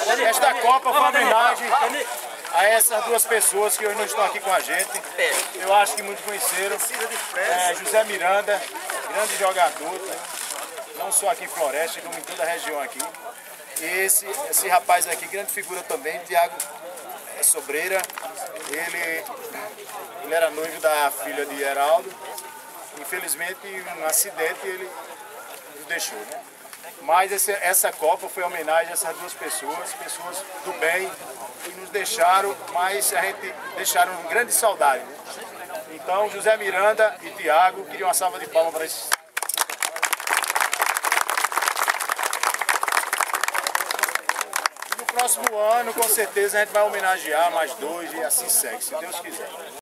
Esta Copa foi uma homenagem a essas duas pessoas que hoje não estão aqui com a gente. Eu acho que muitos conheceram. José Miranda, grande jogador, não só aqui em Floresta, como em toda a região aqui. E esse rapaz aqui, grande figura também, Thiago Sobreira. Ele era noivo da filha de Heraldo. Infelizmente, em um acidente, ele nos deixou, né? Mas essa Copa foi homenagem a essas duas pessoas do bem, que nos deixaram, mas a gente deixaram grande saudade, né? Então, José Miranda e Thiago, queria uma salva de palmas para esses. No próximo ano, com certeza, a gente vai homenagear mais dois e assim segue, se Deus quiser.